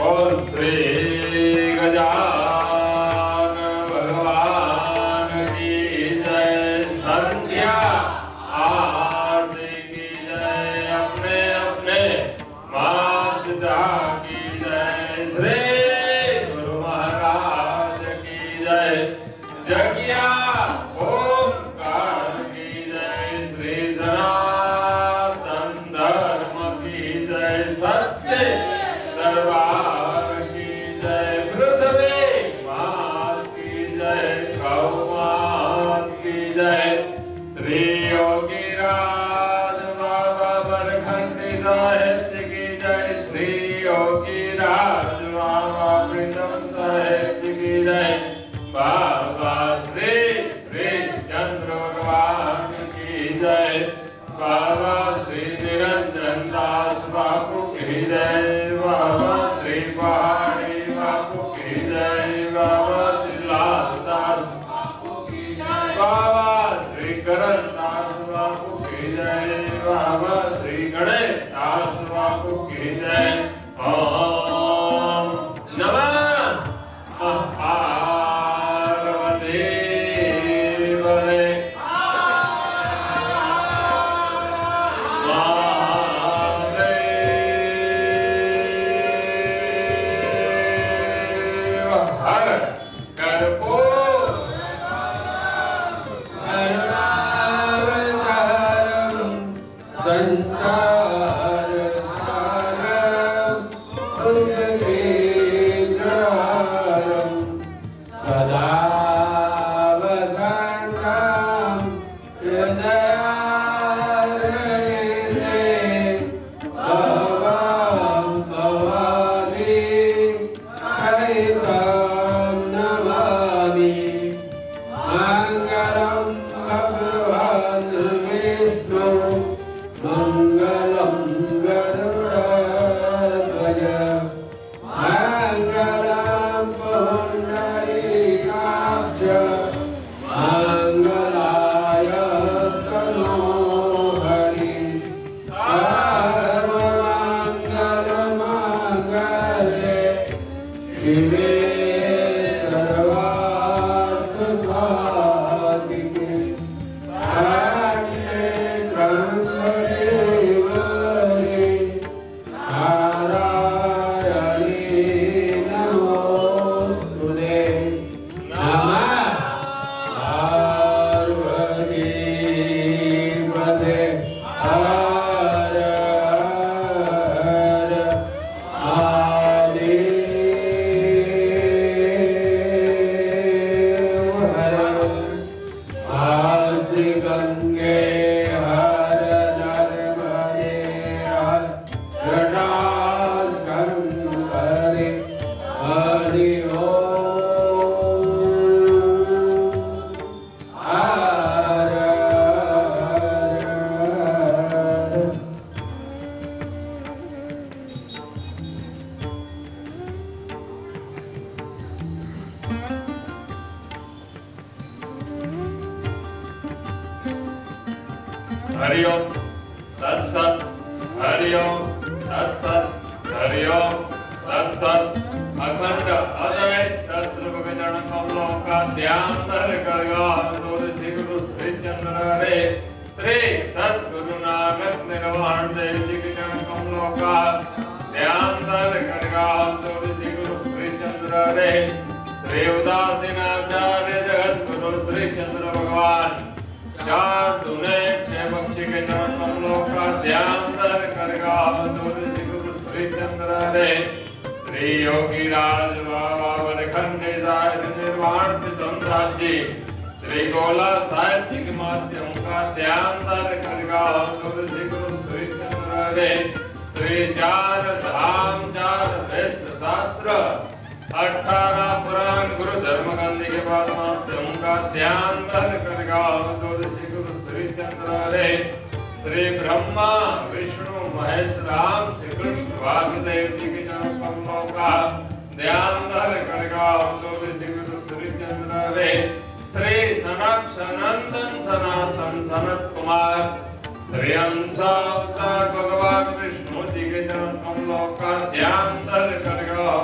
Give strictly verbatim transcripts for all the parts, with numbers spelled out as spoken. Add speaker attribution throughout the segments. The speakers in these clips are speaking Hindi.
Speaker 1: बोल श्री गजानन भगवान की जय। संध्या आरती की जय। अपने अपने माता पिता की जय। श्री गुरु महाराज की जय। जगिया ओंकार की जय। श्री सनातन धर्म की जय। सच्चे दरबार की जय। पृथ्वी मात की जय। गौ मात की जय। श्री योगीराज बाबा बरखंडी साहित्य की जय। श्री योगीराज बाबा प्रीतम साहित्य की जय। बाबा श्री श्री चंद्र भगवान की जय। बाबा श्री निरंजन दास बापू की जय। बाबा श्री पहाड़ी बापू की जय। बाबा श्री लाल दास बापू की जय। बाबा श्री करण दास बापू की जय। बाबा श्री गणेश दास बापू की जय। ओम नमः पार्वती पते। हर कर्पूर संसार सारम उद्गीर्णम सदा वसंतम हृदयारण्ये भवं भवानी सहितं नमामि। मंगलम भगवान् विष्णु मंगलम गरुड़ध्वज मंगलम पुंडरीकाक्ष मंगलाय तनोहरि। सर्वमंगलमांगल्ये शिवे सर्वार्थ साधिके शरण्ये त्र्यंबके गौरी नारायणी नमोस्तुते। नमः पार्वती पते। हर हर महादेव हर। आदि गंगे हर नर्मदे हर जटाशंकरे हरि ओम। हर हर। हरि ओम तत्सत। हरि ओम तत्सत। हरि ओम तत्सत। अखंड अद्वैत सत्स्वरूप चरण कमलों का ध्यान धर कर श्री गुरु श्री चंद्र रे श्री सद्गुरु नानक निर्वाण देव जी के चरण कमलों का ध्यान धर कर श्री गुरु श्री चंद्र रे श्री उदासीनाचार्य जगत गुरु श्री चंद्र भगवान चार दुने छह पक्षी के चरण कमलों का ध्यान धर कर श्री गुरु श्री चंद्र रे श्री योगी राज बाबा बरखंडी साहित्य निर्वाण प्रीतम दास जी श्री गोला साहित्य के माध्यम का ध्यान धर कर श्री गुरु श्री चंद्र रे श्री चार धाम चार वेद शास्त्र अठारह पुराण गुरु धर्म गांधी के बाद माध्यम का ध्यान धर कर श्री गुरु श्री चंद्र रे श्री ब्रह्मा विष्णु महेश राम श्री कृष्ण वासुदेव जी के चरण कमलों का ध्यान धर कर श्री गुरु श्री चंद्र रे श्री सनक सनंदन सनातन सनत कुमार श्री अंशावतार भगवान विष्णु जी के चरण कमलों का ध्यान धर कर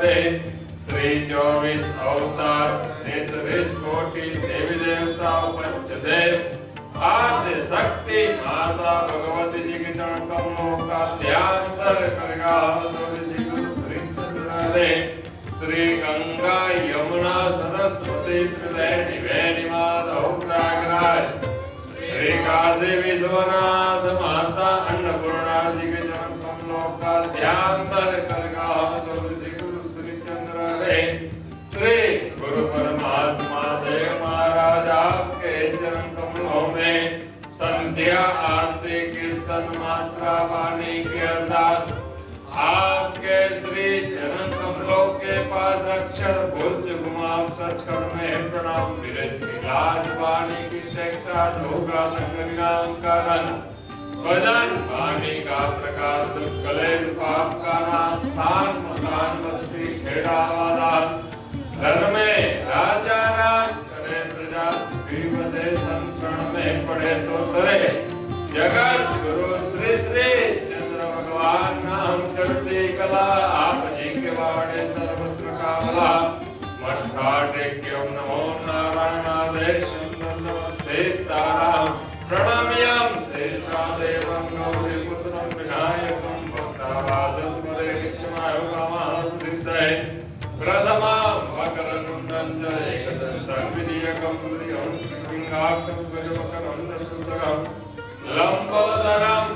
Speaker 1: रे श्री चौबीस अवतार तैंतालीस कोटि देवी देवताओं पंचदेव आदि शक्ति माता भगवती जी के चरण कमलों का ध्यान करेगा। श्री चंद्र रे श्री गंगा यमुना सरस्वती त्रिवेणी वेणी माधव प्रयागराज श्री काशी विश्वनाथ माता अन्नपूर्णा जी के चरण कमलों का ध्यान करेगा। श्री चंद्र रे श्री गुरु परमात्मा देव महाराज आपके चरण कमलों में संध्या आरती कीर्तन मात्रा वाणी के अरदास आपके श्री चरण कमलों के पास अक्षर भुज घुमाव सचखंड में प्रणाम विरज की लाज वाणी की दीक्षा धोगा नाम का रंग वदन वाणी का प्रकाश कलेज पाप का नाश स्थान मकान बस्ती खेड़ा वाला धन में राजा राज करे प्रजा बसे संसरण में पड़े सो तरे जगत गुरु श्री श्री चंद्र भगवान नाम चढ़ती कला आप जी के वाड़े सर्वत्र कामला मठा टेक्यम नमो नारायणादेश नमस्ते ताराम प्रणम्यम शेषादेवं गौरी पुत्रं विनायकं भक्तावासं परे नित्यमायुकामहंसिद्धये प्रथमां वक्रतुण्डं च एकदन्तं विजयकं प्रियं श्रीलिङ्गाक्षं गजवक्त्रं दशपुत्रकं लंबोदरम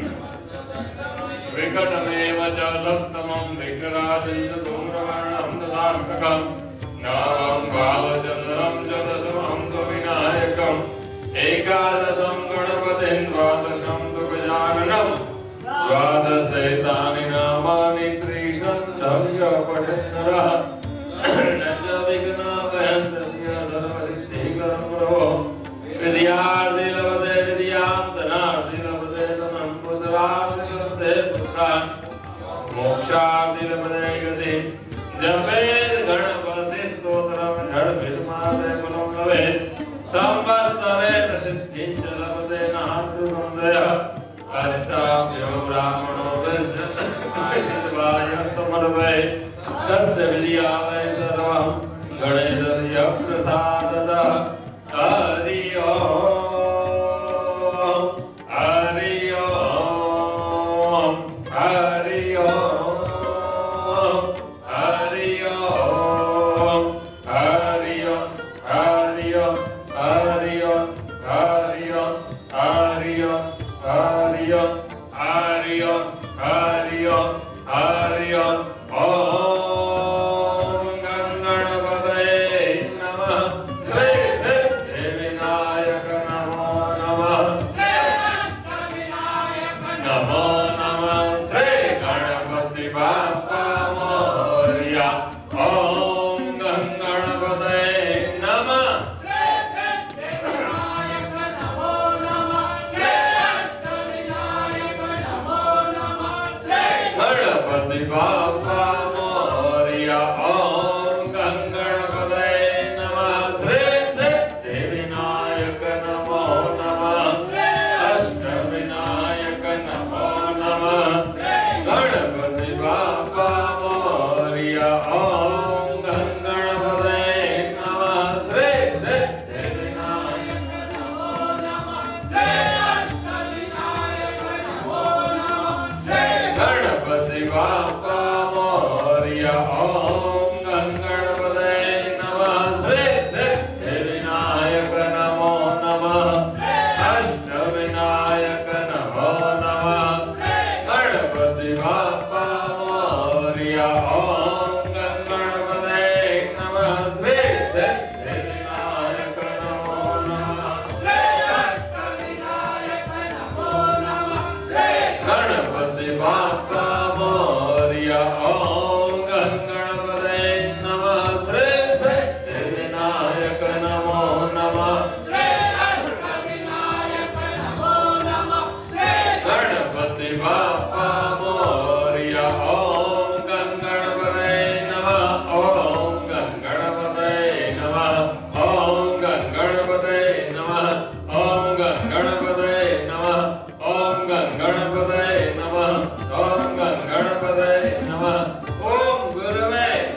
Speaker 1: विकटमेव च दत्तमं विकराजं च धूम्रवर्णं ददार्ककं नामं बालचन्द्रं च दशमं तु विनायकम् एकादशं गणपतिं द्वादशं तु गजाननं द्वादशैतानि नामानि त्रिशतं य पठेत् नरः न च विघ्नापयन्तस्य सर्वसिद्धिकरं प्रभो विद्यार्थी लभते विद्यान्तनार्थी लभते धनं पुत्रार्थी लभते पुत्रान् मोक्षार्थी लभते गतिं जपेत् गणपति स्तोत्रं षड्भिर्मासे कुलं लभेत् संवत्सरे प्रसिद्धिं च लभते नास्तु संशयः अष्टाभ्यो ब्राह्मणो विद्वाय समर्पयेत् तस्य विद्यालये सर्वं गणेशस्य प्रसादतः हरि ओम हरि ओम हरि ओम हरि ओम हरि ओम हरि ओम हरि ओम हरि ओम हरि ओम हरि ओम हरि ओम हरि ओम हरि ओम ओम गणपतये नमः नमो नमः श्री गणपति बाप्पा मोरया ओम गणपतये नमः श्री सिद्धिविनायक नमो नमः श्री अष्टविनायक नमो नमः श्री गणपति बाप्पा मोरया ओम गणपतये नमः श्री सिद्धिविनायक नमो नमः श्री अष्टविनायक नमो नमः गणपति बाप्पा मोरया ओम गणपतये नमः श्री सिद्धिविनायक नमो नमः श्री अष्टविनायक नमो नमः श्री गणपति बाप्पा मोरया ओम गणपतये नमः श्री सिद्धिविनायक नमो नमः अष्टविनायक नमो नमः गणपति बाप्पा मोरया ओम गणपतये नमः श्री सिद्धिविनायक नमो नमः अष्टविनायक नमो नमः गणपति बाप्पा मोरया ओम गणपतये नमः श्री सिद्धिविनायक नमो नमः गणपति बाप्पा मोरया ओम गणपतये नमः ओम गणपतये नमः ओम गणपतये नमः ओम गणपतये नमः ओम गणपतये नमः ओम गणपतये नमः ओम गुरुवे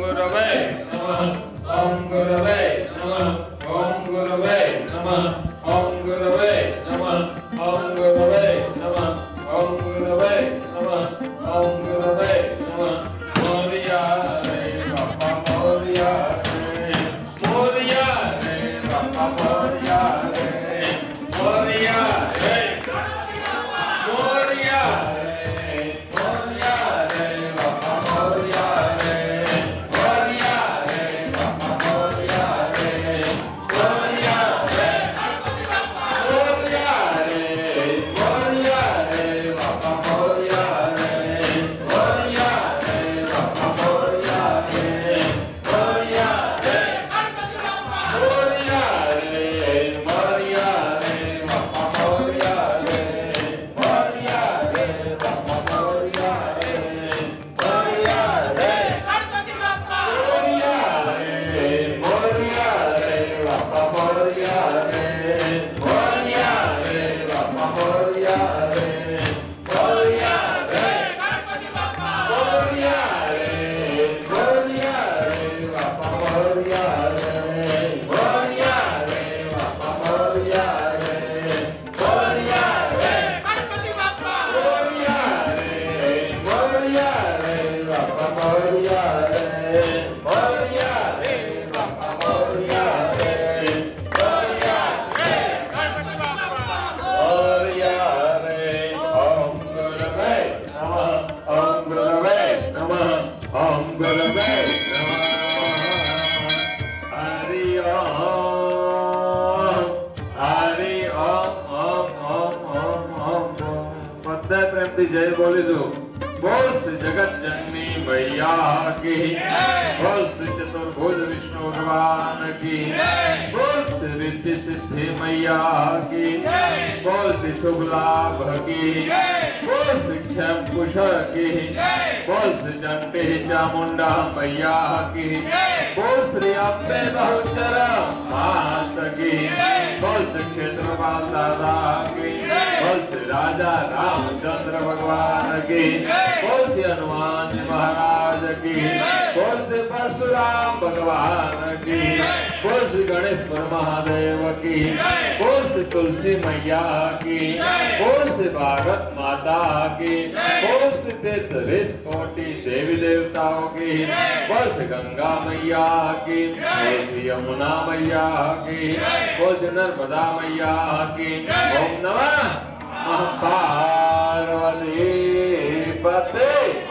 Speaker 1: गुरवे नमः ओम गुरवे नमः ओम गुरवे नमः ओम गुरवे नमः ओम गुरवे नमः ओम गुरवे नमः ओम गुरवे नमः मोरिया रे बाबा मोरिया रे मोरिया रे बाबा मोरिया रे मोरिया रे मोरिया रे मोरिया रे बाबा मोरिया रे मोरिया रे बाबा मोरिया रे मोरिया रे मोरिया रे मोरिया रे बाबा मोरिया रे मोरिया रे बाबा मोरिया रे मोरिया रे मोरिया रे मोरिया रे बाबा मोरिया रे मोरिया रे बाबा मोरिया रे मोरिया रे मोरिया रे मोरिया रे बाबा मोरिया रे मोरिया रे बाबा मोरिया रे मोरिया रे मोरिया रे मोरिया रे बाबा मोरिया रे मोरिया रे बाबा मोरिया रे मोरिया रे मोरिया रे मोरिया रे बाबा मोरिया रे मोरिया रे बाबा मोरिया रे मोरिया मोरिया रे ओम गुरवे नमः ओम गुरवे नमः ओम गुरवे नमः हरि ओम हरि ओम ओम ओम ओम ओम पद्य प्रेम थी जय बोली दो बोल से जगत जननी मैया की बोल से चतुर्भुज विष्णु भगवान की बोल से रिद्धि सिद्धि मैया की बोल से शुभ लाभ की बोल से क्षम कुश की बोल से जंटे चामुंडा मैया की बोल श्री अम्बे बहुचर मात की बोल से क्षेत्रपाल दादा की बोल से राजा रामचंद्र भगवान की बोल से हनुमान जी महाराज की बोल से परशुराम भगवान की बोल से गणेश महादेव की बोल से तुलसी मैया की बोल से भारत माता की बोल से तैंतालीस कोटि देवी देवताओं की बोल से गंगा मैया की बोल से यमुना मैया की बोल से नर्मदा मैया की ओम नमः पार्वती पते